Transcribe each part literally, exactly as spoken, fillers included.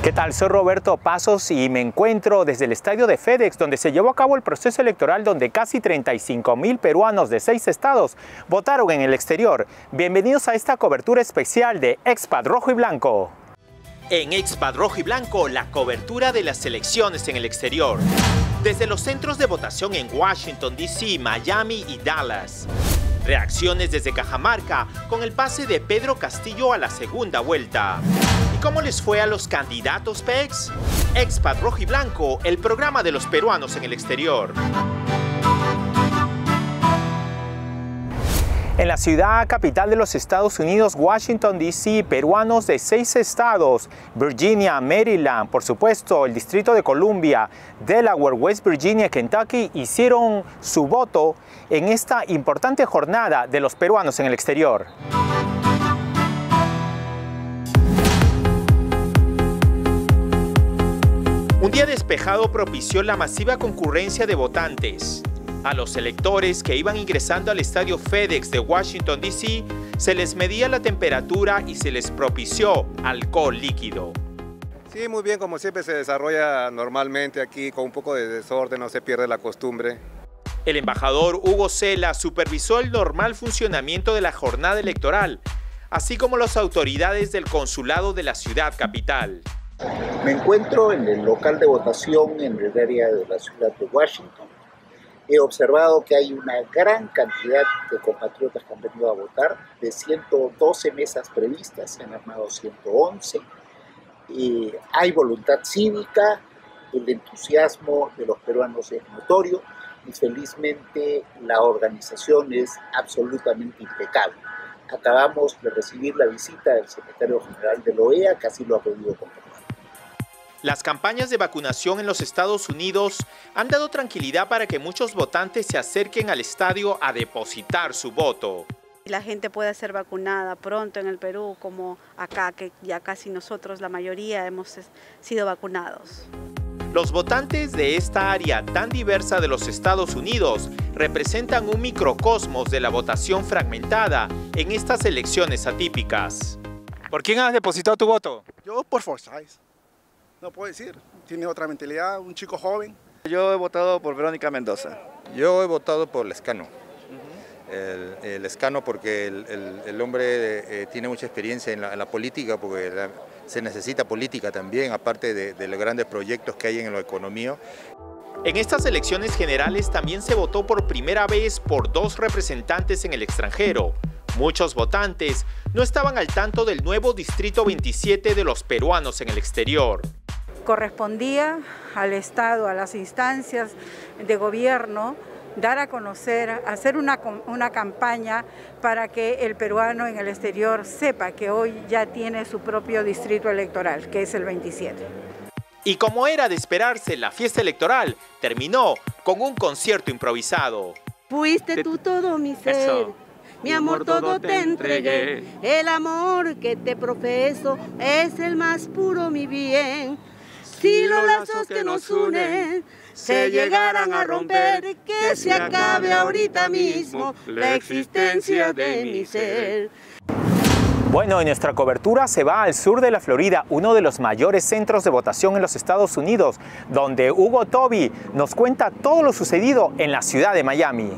¿Qué tal? Soy Roberto Pasos y me encuentro desde el estadio de FedEx, donde se llevó a cabo el proceso electoral donde casi treinta y cinco mil peruanos de seis estados votaron en el exterior. Bienvenidos a esta cobertura especial de Expat Rojo y Blanco. En Expat Rojo y Blanco, la cobertura de las elecciones en el exterior. Desde los centros de votación en Washington, D C, Miami y Dallas. Reacciones desde Cajamarca con el pase de Pedro Castillo a la segunda vuelta. ¿Y cómo les fue a los candidatos P E X? Expat Rojo y Blanco, el programa de los peruanos en el exterior. En la ciudad capital de los Estados Unidos, Washington, D C, peruanos de seis estados, Virginia, Maryland, por supuesto, el Distrito de Columbia, Delaware, West Virginia, Kentucky, hicieron su voto en esta importante jornada de los peruanos en el exterior. Un día despejado propició la masiva concurrencia de votantes. A los electores que iban ingresando al estadio FedEx de Washington, D C, se les medía la temperatura y se les propició alcohol líquido. Sí, muy bien, como siempre se desarrolla normalmente aquí, con un poco de desorden, no se pierde la costumbre. El embajador Hugo Cela supervisó el normal funcionamiento de la jornada electoral, así como las autoridades del consulado de la ciudad capital. Me encuentro en el local de votación en el área de la ciudad de Washington. He observado que hay una gran cantidad de compatriotas que han venido a votar. De ciento doce mesas previstas, se han armado ciento once. Y hay voluntad cívica, el entusiasmo de los peruanos es notorio y felizmente la organización es absolutamente impecable. Acabamos de recibir la visita del secretario general de la O E A, que así lo ha podido comprobar. Las campañas de vacunación en los Estados Unidos han dado tranquilidad para que muchos votantes se acerquen al estadio a depositar su voto. La gente pueda ser vacunada pronto en el Perú, como acá, que ya casi nosotros, la mayoría, hemos sido vacunados. Los votantes de esta área tan diversa de los Estados Unidos representan un microcosmos de la votación fragmentada en estas elecciones atípicas. ¿Por quién has depositado tu voto? Yo por Forsyth. No puedo decir, tiene otra mentalidad, un chico joven. Yo he votado por Verónica Mendoza. Yo he votado por Lescano. Uh-huh. el, el Lescano porque el, el, el hombre eh, tiene mucha experiencia en la, en la política, porque la, se necesita política también, aparte de, de los grandes proyectos que hay en la economía. En estas elecciones generales también se votó por primera vez por dos representantes en el extranjero. Muchos votantes no estaban al tanto del nuevo Distrito veintisiete de los peruanos en el exterior. Correspondía al Estado, a las instancias de gobierno, dar a conocer, hacer una, una campaña para que el peruano en el exterior sepa que hoy ya tiene su propio distrito electoral, que es el veintisiete. Y como era de esperarse, la fiesta electoral terminó con un concierto improvisado. Fuiste tú todo mi ser. Eso. Mi amor todo te entregué, el amor que te profeso es el más puro mi bien. Si los lazos que nos unen se llegaran a romper, que se acabe ahorita mismo la existencia de mi ser. Bueno, y nuestra cobertura se va al sur de la Florida, uno de los mayores centros de votación en los Estados Unidos, donde Hugo Toby nos cuenta todo lo sucedido en la ciudad de Miami.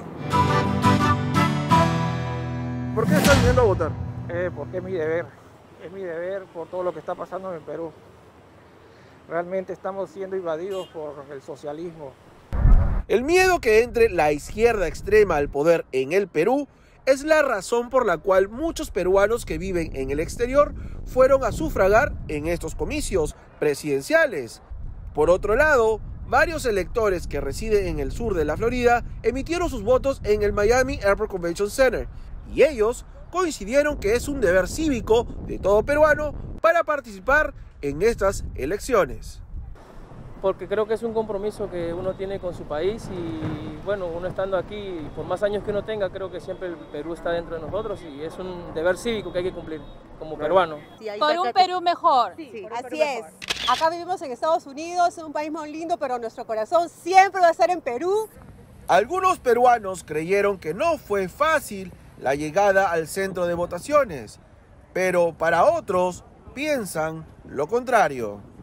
¿Por qué estás viniendo a votar? Eh, porque es mi deber, es mi deber por todo lo que está pasando en el Perú. Realmente estamos siendo invadidos por el socialismo. El miedo que entre la izquierda extrema al poder en el Perú es la razón por la cual muchos peruanos que viven en el exterior fueron a sufragar en estos comicios presidenciales. Por otro lado, varios electores que residen en el sur de la Florida emitieron sus votos en el Miami Airport Convention Center. Y ellos coincidieron que es un deber cívico de todo peruano para participar en estas elecciones. Porque creo que es un compromiso que uno tiene con su país y bueno, uno estando aquí, por más años que uno tenga, creo que siempre el Perú está dentro de nosotros y es un deber cívico que hay que cumplir como peruano. Por un Perú mejor. Sí, sí, así es. Acá vivimos en Estados Unidos, es un país muy lindo, pero nuestro corazón siempre va a estar en Perú. Algunos peruanos creyeron que no fue fácil la llegada al centro de votaciones, pero para otros piensan lo contrario.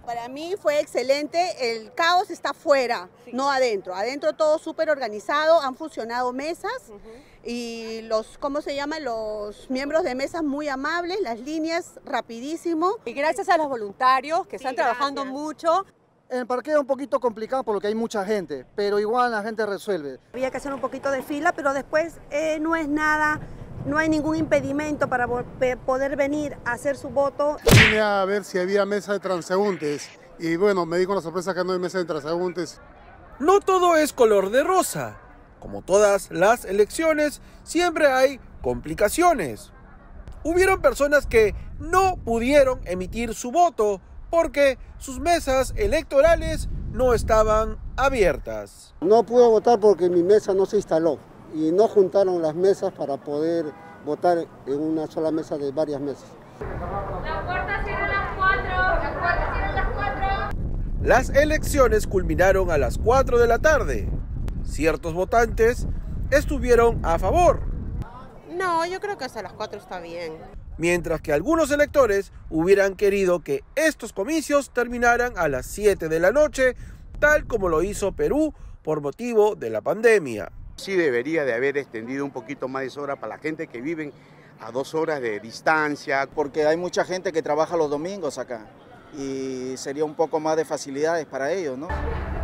Para mí fue excelente, el caos está afuera, sí. no adentro. Adentro todo súper organizado, han funcionado mesas uh-huh. y los, ¿cómo se llama? Los miembros de mesas muy amables, las líneas rapidísimo. Y gracias a los voluntarios que sí, están trabajando gracias. mucho. El parqueo es un poquito complicado por lo que hay mucha gente, pero igual la gente resuelve. Había que hacer un poquito de fila, pero después eh, no es nada, no hay ningún impedimento para poder venir a hacer su voto. Vine a ver si había mesa de transeúntes y bueno, me di con la sorpresa que no hay mesa de transeúntes. No todo es color de rosa. Como todas las elecciones, siempre hay complicaciones. Hubieron personas que no pudieron emitir su voto porque sus mesas electorales no estaban abiertas. No pude votar porque mi mesa no se instaló y no juntaron las mesas para poder votar en una sola mesa de varias mesas. Las puertas cierran a las cuatro, las puertas cierran a las cuatro. Las elecciones culminaron a las cuatro de la tarde. Ciertos votantes estuvieron a favor. No, yo creo que hasta las cuatro está bien. Mientras que algunos electores hubieran querido que estos comicios terminaran a las siete de la noche, tal como lo hizo Perú por motivo de la pandemia. Sí debería de haber extendido un poquito más de esa hora para la gente que viven a dos horas de distancia. Porque hay mucha gente que trabaja los domingos acá y sería un poco más de facilidades para ellos, ¿no?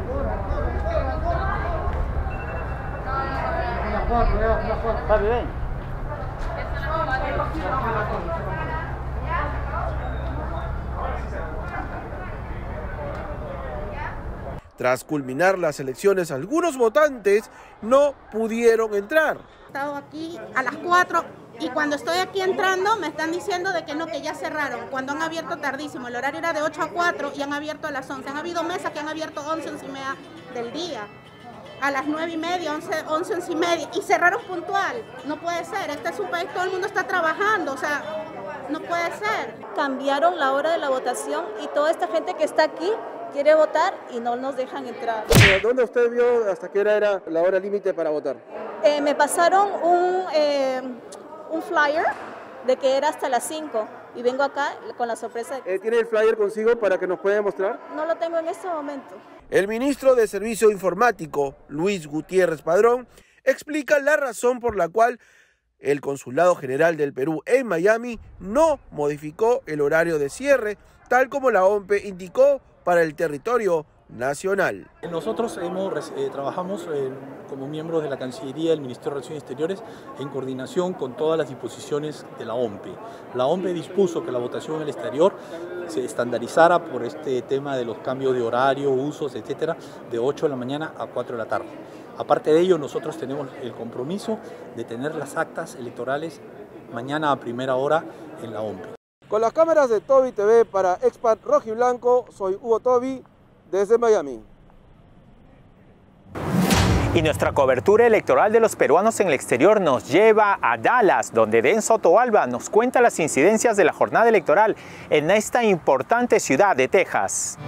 Tras culminar las elecciones, algunos votantes no pudieron entrar. He estado aquí a las cuatro y cuando estoy aquí entrando me están diciendo de que no, que ya cerraron, cuando han abierto tardísimo. El horario era de ocho a cuatro y han abierto a las once. Han habido mesas que han abierto once, once y media del día. A las nueve y media, once, once, once y media, y cerraron puntual. No puede ser, este es un país, todo el mundo está trabajando, o sea, no puede ser. Cambiaron la hora de la votación y toda esta gente que está aquí quiere votar y no nos dejan entrar. ¿Dónde usted vio hasta qué hora era la hora límite para votar? Eh, me pasaron un, eh, un flyer de que era hasta las cinco y vengo acá con la sorpresa. Eh, ¿Tiene el flyer consigo para que nos pueda mostrar? No lo tengo en este momento. El ministro de Servicio Informático, Luis Gutiérrez Padrón, explica la razón por la cual el Consulado General del Perú en Miami no modificó el horario de cierre, tal como la O M P E indicó para el territorio nacional. Nosotros hemos, eh, trabajamos eh, como miembros de la Cancillería del Ministerio de Relaciones Exteriores en coordinación con todas las disposiciones de la O M P E. La O M P E dispuso que la votación en el exterior se estandarizara por este tema de los cambios de horario, usos, etcétera, de ocho de la mañana a cuatro de la tarde. Aparte de ello, nosotros tenemos el compromiso de tener las actas electorales mañana a primera hora en la O M P E. Con las cámaras de Toby T V para Expat Rojiblanco, soy Hugo Toby desde Miami. Y nuestra cobertura electoral de los peruanos en el exterior nos lleva a Dallas, donde Denso Toalba nos cuenta las incidencias de la jornada electoral en esta importante ciudad de Texas.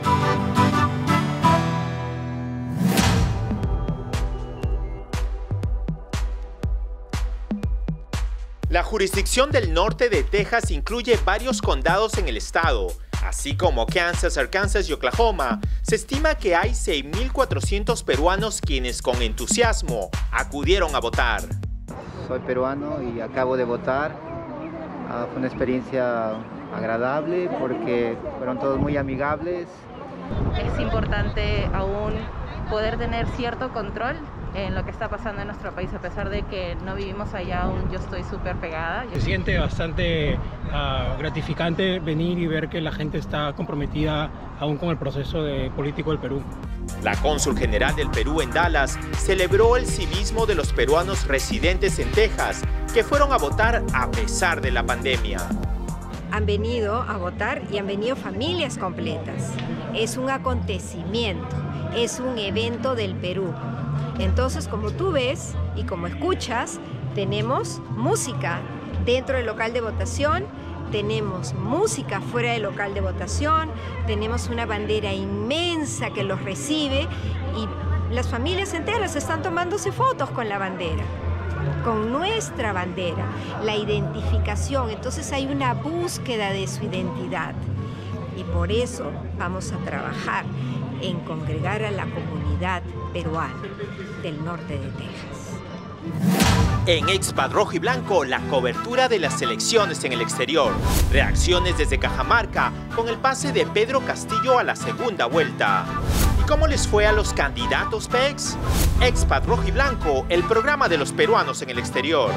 La jurisdicción del norte de Texas incluye varios condados en el estado, así como Kansas, Arkansas y Oklahoma. Se estima que hay seis mil cuatrocientos peruanos quienes con entusiasmo acudieron a votar. Soy peruano y acabo de votar. Uh, fue una experiencia agradable porque fueron todos muy amigables. Es importante aún poder tener cierto control en lo que está pasando en nuestro país, a pesar de que no vivimos allá aún. Yo estoy súper pegada. Se siente bastante uh, gratificante venir y ver que la gente está comprometida aún con el proceso de político del Perú. La cónsul general del Perú en Dallas celebró el civismo de los peruanos residentes en Texas, que fueron a votar a pesar de la pandemia. Han venido a votar y han venido familias completas. Es un acontecimiento, es un evento del Perú. Entonces, como tú ves y como escuchas, tenemos música dentro del local de votación, tenemos música fuera del local de votación, tenemos una bandera inmensa que los recibe y las familias enteras están tomándose fotos con la bandera, con nuestra bandera, la identificación. Entonces hay una búsqueda de su identidad. Y por eso vamos a trabajar en congregar a la comunidad peruana del norte de Texas. En Expat Rojo y Blanco, la cobertura de las elecciones en el exterior. Reacciones desde Cajamarca con el pase de Pedro Castillo a la segunda vuelta. ¿Y cómo les fue a los candidatos P E X? Expat Rojo y Blanco, el programa de los peruanos en el exterior.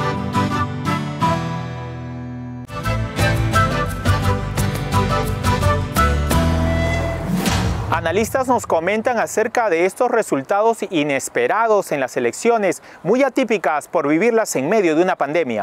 Analistas nos comentan acerca de estos resultados inesperados en las elecciones, muy atípicas por vivirlas en medio de una pandemia.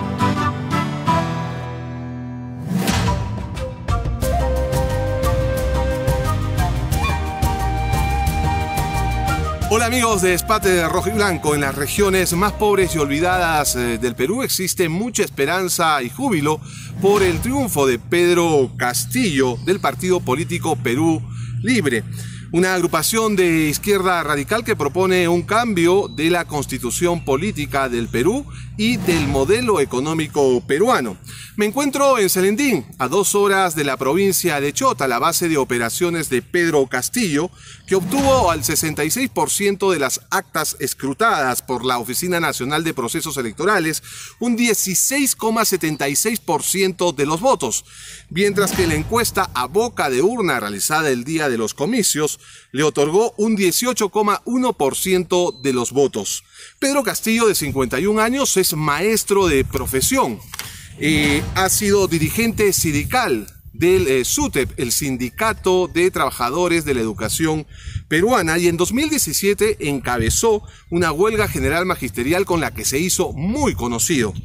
Hola amigos de Expat Rojo y Blanco. En las regiones más pobres y olvidadas del Perú existe mucha esperanza y júbilo por el triunfo de Pedro Castillo del partido político Perú Libre, una agrupación de izquierda radical que propone un cambio de la constitución política del Perú y del modelo económico peruano. Me encuentro en Selendín, a dos horas de la provincia de Chota, la base de operaciones de Pedro Castillo, que obtuvo al sesenta y seis por ciento de las actas escrutadas por la Oficina Nacional de Procesos Electorales, un dieciséis coma setenta y seis por ciento de los votos, mientras que la encuesta a boca de urna realizada el día de los comicios le otorgó un dieciocho coma uno por ciento de los votos. Pedro Castillo, de cincuenta y un años, es maestro de profesión. Eh, ha sido dirigente sindical del eh, SUTEP, el Sindicato de Trabajadores de la Educación Peruana, y en dos mil diecisiete encabezó una huelga general magisterial con la que se hizo muy conocido.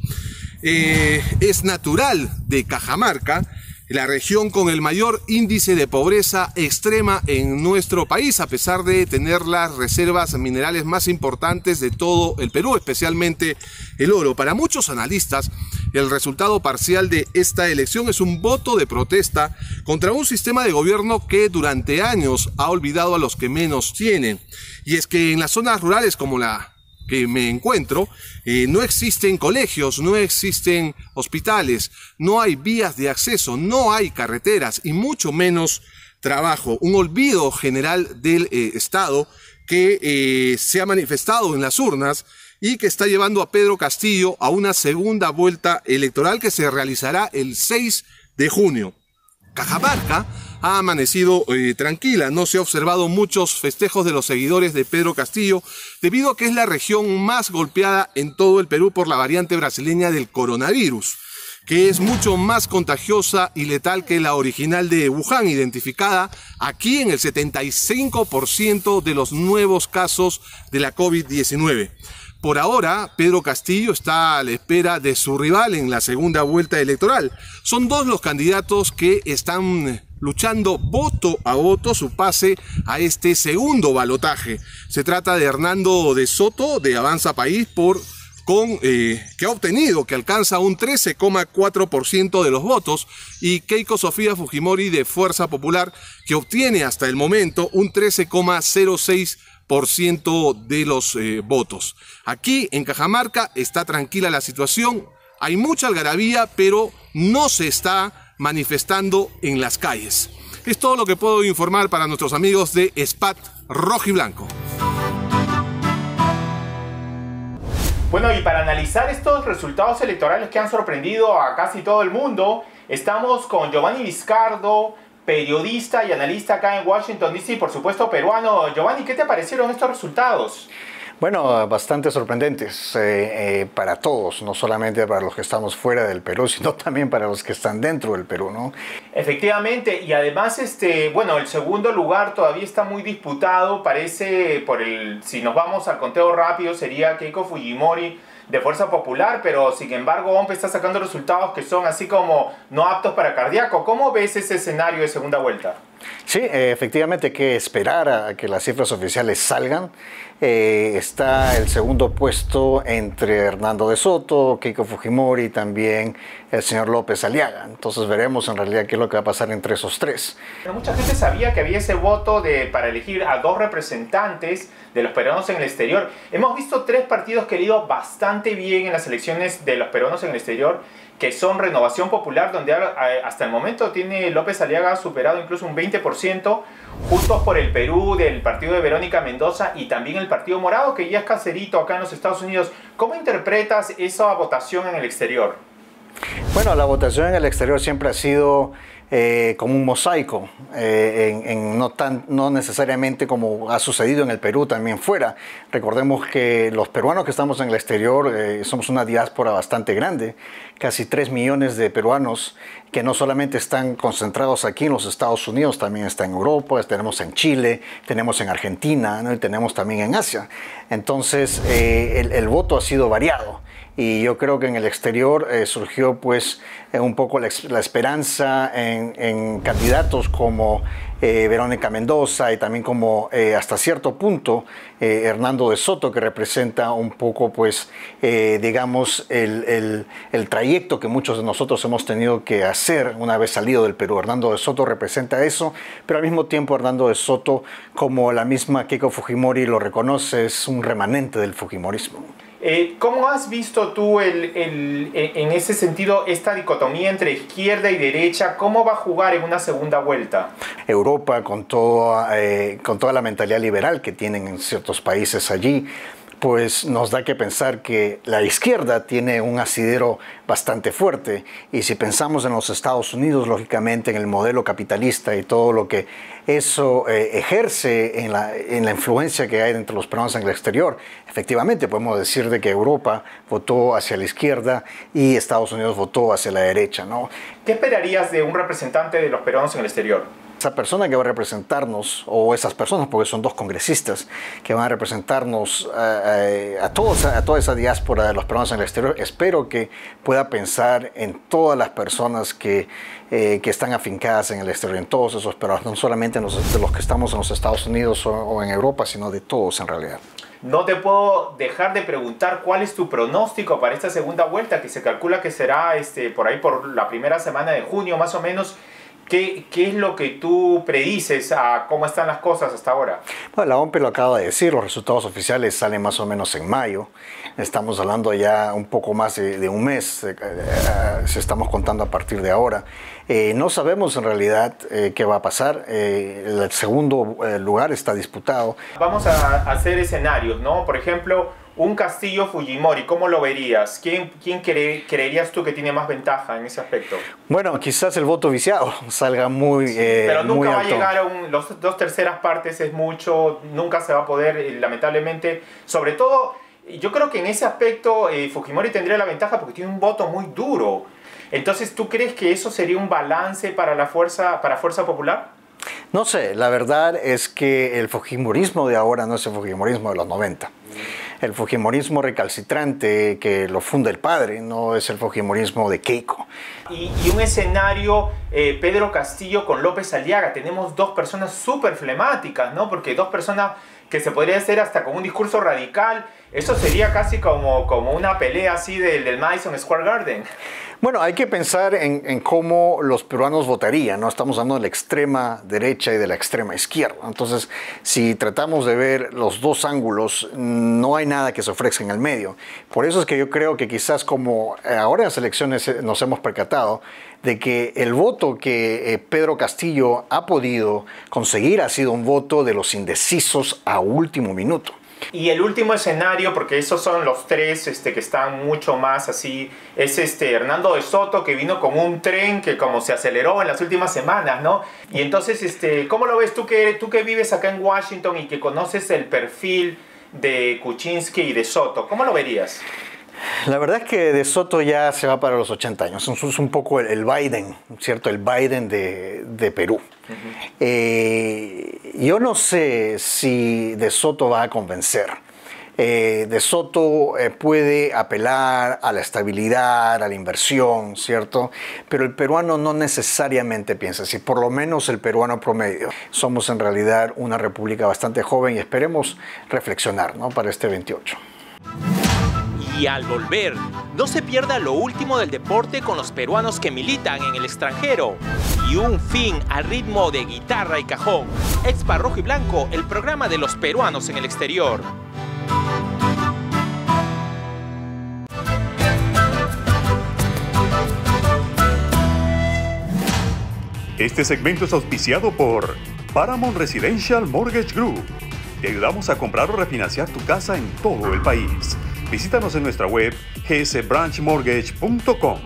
Eh, es natural de Cajamarca, la región con el mayor índice de pobreza extrema en nuestro país, a pesar de tener las reservas minerales más importantes de todo el Perú, especialmente el oro. Para muchos analistas, el resultado parcial de esta elección es un voto de protesta contra un sistema de gobierno que durante años ha olvidado a los que menos tienen. Y es que en las zonas rurales como la que me encuentro, eh, no existen colegios, no existen hospitales, no hay vías de acceso, no hay carreteras y mucho menos trabajo. Un olvido general del eh, Estado que eh, se ha manifestado en las urnas y que está llevando a Pedro Castillo a una segunda vuelta electoral que se realizará el seis de junio. Cajamarca ha amanecido eh, tranquila, no se ha observado muchos festejos de los seguidores de Pedro Castillo, debido a que es la región más golpeada en todo el Perú por la variante brasileña del coronavirus, que es mucho más contagiosa y letal que la original de Wuhan, identificada aquí en el setenta y cinco por ciento de los nuevos casos de la COVID diecinueve. Por ahora, Pedro Castillo está a la espera de su rival en la segunda vuelta electoral. Son dos los candidatos que están luchando voto a voto su pase a este segundo balotaje. Se trata de Hernando de Soto, de Avanza País, por, con, eh, que ha obtenido, que alcanza un trece coma cuatro por ciento de los votos, y Keiko Sofía Fujimori, de Fuerza Popular, que obtiene hasta el momento un trece coma cero seis por ciento de los eh, votos. Aquí en Cajamarca está tranquila la situación, hay mucha algarabía, pero no se está manifestando en las calles. Es todo lo que puedo informar para nuestros amigos de Expat Rojo y Blanco. Bueno, y para analizar estos resultados electorales que han sorprendido a casi todo el mundo, estamos con Giovanni Vizcardo, periodista y analista acá en Washington D C, por supuesto peruano. Giovanni, ¿qué te parecieron estos resultados? Bueno, bastante sorprendentes eh, eh, para todos, no solamente para los que estamos fuera del Perú, sino también para los que están dentro del Perú, ¿no? Efectivamente, y además, este, bueno, el segundo lugar todavía está muy disputado, parece, por el, si nos vamos al conteo rápido, sería Keiko Fujimori de Fuerza Popular, pero sin embargo O M P está sacando resultados que son así como no aptos para cardíaco. ¿Cómo ves ese escenario de segunda vuelta? Sí, eh, efectivamente hay que esperar a que las cifras oficiales salgan. Eh, está el segundo puesto entre Hernando de Soto, Keiko Fujimori y también el señor López Aliaga. Entonces veremos en realidad qué es lo que va a pasar entre esos tres. Pero mucha gente sabía que había ese voto de, para elegir a dos representantes de los peruanos en el exterior. Hemos visto tres partidos que han ido bastante bien en las elecciones de los peruanos en el exterior, que son Renovación Popular, donde hasta el momento tiene López Aliaga superado incluso un veinte por ciento, Juntos por el Perú del partido de Verónica Mendoza y también el Partido Morado, que ya es caserito acá en los Estados Unidos. ¿Cómo interpretas esa votación en el exterior? Bueno, la votación en el exterior siempre ha sido eh, como un mosaico, eh, en, en no, tan, no necesariamente como ha sucedido en el Perú, también fuera. Recordemos que los peruanos que estamos en el exterior eh, somos una diáspora bastante grande, casi tres millones de peruanos que no solamente están concentrados aquí en los Estados Unidos, también están en Europa, tenemos en Chile, tenemos en Argentina, ¿no? Y tenemos también en Asia. Entonces eh, el, el voto ha sido variado. Y yo creo que en el exterior eh, surgió pues eh, un poco la, la esperanza en, en candidatos como eh, Verónica Mendoza y también como eh, hasta cierto punto eh, Hernando de Soto, que representa un poco pues eh, digamos el, el, el trayecto que muchos de nosotros hemos tenido que hacer una vez salido del Perú. Hernando de Soto representa eso, pero al mismo tiempo Hernando de Soto, como la misma Keiko Fujimori lo reconoce, es un remanente del fujimorismo. Eh, ¿Cómo has visto tú el, el, en ese sentido esta dicotomía entre izquierda y derecha? ¿Cómo va a jugar en una segunda vuelta? Europa, con, todo, eh, con toda la mentalidad liberal que tienen en ciertos países allí, pues nos da que pensar que la izquierda tiene un asidero bastante fuerte, y si pensamos en los Estados Unidos, lógicamente en el modelo capitalista y todo lo que eso eh, ejerce en la, en la influencia que hay entre los peruanos en el exterior, efectivamente podemos decir de que Europa votó hacia la izquierda y Estados Unidos votó hacia la derecha, ¿no? ¿Qué esperarías de un representante de los peruanos en el exterior? Esa persona que va a representarnos, o esas personas, porque son dos congresistas, que van a representarnos eh, a, todos, a toda esa diáspora de los peruanos en el exterior, espero que pueda pensar en todas las personas que, eh, que están afincadas en el exterior, en todos esos peruanos, no solamente en los, de los que estamos en los Estados Unidos o, o en Europa, sino de todos en realidad. No te puedo dejar de preguntar cuál es tu pronóstico para esta segunda vuelta, que se calcula que será este, por ahí por la primera semana de junio más o menos. ¿Qué, ¿Qué es lo que tú predices a cómo están las cosas hasta ahora? Bueno, la O M P lo acaba de decir, los resultados oficiales salen más o menos en mayo. Estamos hablando ya un poco más de, de un mes, eh, eh, se estamos contando a partir de ahora. Eh, no sabemos en realidad eh, qué va a pasar, eh, el segundo eh, lugar está disputado. Vamos a hacer escenarios, ¿no? Por ejemplo, un Castillo Fujimori, ¿cómo lo verías? ¿Quién, quién cre creerías tú que tiene más ventaja en ese aspecto? Bueno, quizás el voto viciado salga muy sí, eh, pero nunca muy va alto. a llegar a un, los dos terceras partes, es mucho, nunca se va a poder, eh, lamentablemente, sobre todo, yo creo que en ese aspecto eh, Fujimori tendría la ventaja porque tiene un voto muy duro. Entonces, ¿tú crees que eso sería un balance para la fuerza, para Fuerza Popular? No sé, la verdad es que el fujimorismo de ahora no es el fujimorismo de los noventa. El fujimorismo recalcitrante que lo funda el padre no es el fujimorismo de Keiko. Y, y un escenario, eh, Pedro Castillo con López Aliaga. Tenemos dos personas súper flemáticas, ¿no? Porque dos personas que se podría hacer hasta con un discurso radical. Eso sería casi como, como una pelea así del, del Madison Square Garden. Bueno, hay que pensar en, en cómo los peruanos votarían, ¿no? Estamos hablando de la extrema derecha y de la extrema izquierda. Entonces, si tratamos de ver los dos ángulos, no hay nada que se ofrezca en el medio. Por eso es que yo creo que quizás como ahora en las elecciones nos hemos percatado de que el voto que eh, Pedro Castillo ha podido conseguir ha sido un voto de los indecisos a último minuto. Y el último escenario, porque esos son los tres este, que están mucho más así, es este Hernando de Soto, que vino con un tren que como se aceleró en las últimas semanas, ¿no? Y entonces, este, ¿cómo lo ves tú que, tú que vives acá en Washington y que conoces el perfil de Kuczynski y de Soto? ¿Cómo lo verías? La verdad es que De Soto ya se va para los ochenta años, es un poco el Biden, ¿cierto? El Biden de, de Perú. Uh-huh. eh, yo no sé si De Soto va a convencer. Eh, De Soto eh, puede apelar a la estabilidad, a la inversión, ¿cierto? Pero el peruano no necesariamente piensa así, por lo menos el peruano promedio. Somos en realidad una república bastante joven y esperemos reflexionar, ¿no? Para este veintiocho. Y al volver, no se pierda lo último del deporte con los peruanos que militan en el extranjero. Y un fin al ritmo de guitarra y cajón. Expa Rojo y Blanco, el programa de los peruanos en el exterior. Este segmento es auspiciado por Paramount Residential Mortgage Group. Te ayudamos a comprar o refinanciar tu casa en todo el país. Visítanos en nuestra web g s branch mortgage punto com.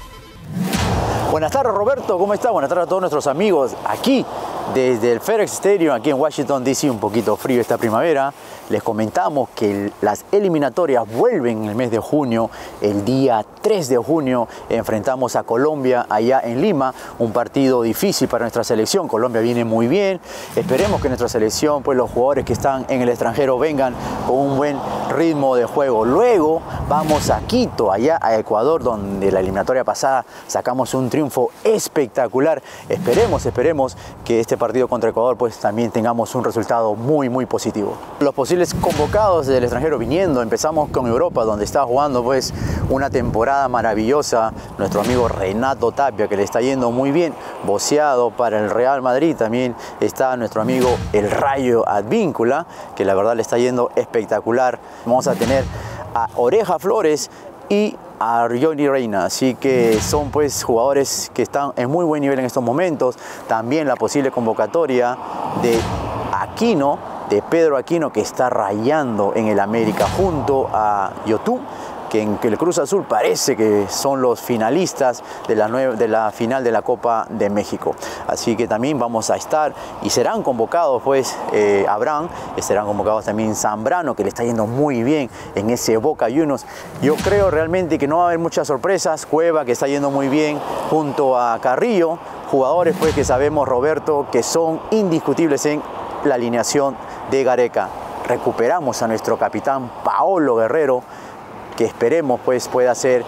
Buenas tardes, Roberto, ¿cómo está? Buenas tardes a todos nuestros amigos aquí desde el FedEx Stadium, aquí en Washington D C, un poquito frío esta primavera. Les comentamos que las eliminatorias vuelven en el mes de junio. El día tres de junio enfrentamos a Colombia allá en Lima, un partido difícil para nuestra selección. Colombia viene muy bien, esperemos que nuestra selección, pues los jugadores que están en el extranjero vengan con un buen ritmo de juego. Luego vamos a Quito, allá a Ecuador, donde la eliminatoria pasada sacamos un triunfo espectacular. Esperemos, esperemos que este partido contra Ecuador pues también tengamos un resultado muy muy positivo. Los posibles convocados del extranjero viniendo, empezamos con Europa, donde está jugando pues una temporada maravillosa nuestro amigo Renato Tapia, que le está yendo muy bien, voceado para el Real Madrid. También está nuestro amigo el Rayo Advíncula, que la verdad le está yendo espectacular. Vamos a tener a Oreja Flores y a Jordi Reyna, así que son pues jugadores que están en muy buen nivel en estos momentos. También la posible convocatoria de Aquino, de Pedro Aquino, que está rayando en el América junto a Yotun, que en el Cruz Azul parece que son los finalistas de la, de la final de la Copa de México. Así que también vamos a estar y serán convocados pues eh, Abraham, serán convocados también Zambrano, que le está yendo muy bien en ese Boca Juniors. Yo creo realmente que no va a haber muchas sorpresas. Cueva, que está yendo muy bien junto a Carrillo, jugadores pues que sabemos, Roberto, que son indiscutibles en la alineación de Gareca. Recuperamos a nuestro capitán Paolo Guerrero, que esperemos pues pueda ser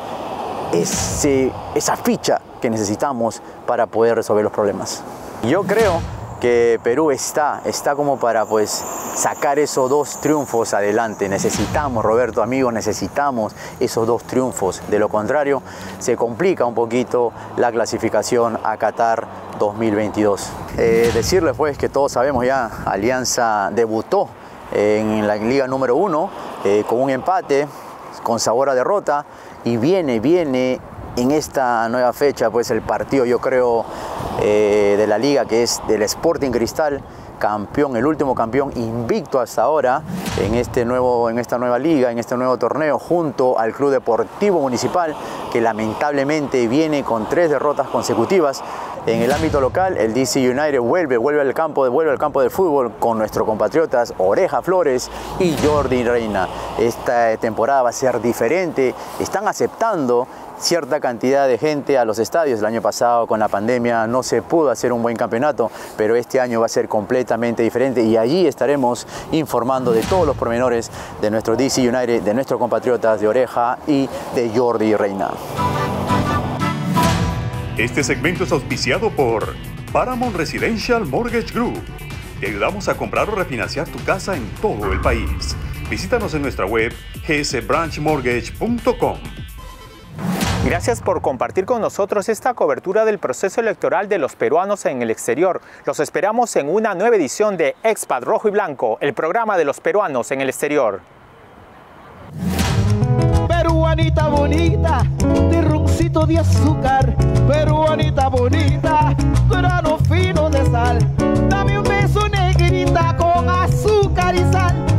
ese, esa ficha que necesitamos para poder resolver los problemas. Yo creo que Perú está, está como para pues sacar esos dos triunfos adelante. Necesitamos, Roberto, amigos, necesitamos esos dos triunfos. De lo contrario, se complica un poquito la clasificación a Qatar dos mil veintidós. Eh, decirles pues que todos sabemos ya, Alianza debutó en la liga número uno eh, con un empate, con sabor a derrota, y viene, viene en esta nueva fecha pues el partido, yo creo, eh, de la liga, que es del Sporting Cristal, campeón, el último campeón invicto hasta ahora en, este nuevo, en esta nueva liga, en este nuevo torneo, junto al Club Deportivo Municipal, que lamentablemente viene con tres derrotas consecutivas. En el ámbito local, el D C United vuelve, vuelve al campo, vuelve al campo del fútbol con nuestros compatriotas Oreja Flores y Jordi Reyna. Esta temporada va a ser diferente, están aceptando cierta cantidad de gente a los estadios. El año pasado con la pandemia no se pudo hacer un buen campeonato, pero este año va a ser completamente diferente y allí estaremos informando de todos los pormenores de nuestro D C United, de nuestros compatriotas de Oreja y de Jordi Reyna. Este segmento es auspiciado por Paramount Residential Mortgage Group. Te ayudamos a comprar o refinanciar tu casa en todo el país. Visítanos en nuestra web g s branch mortgage punto com. Gracias por compartir con nosotros esta cobertura del proceso electoral de los peruanos en el exterior. Los esperamos en una nueva edición de Expat Rojo y Blanco, el programa de los peruanos en el exterior. Peruanita bonita, terroncito de azúcar. Peruanita bonita, grano fino de sal. Dame un beso, negrita, con azúcar y sal.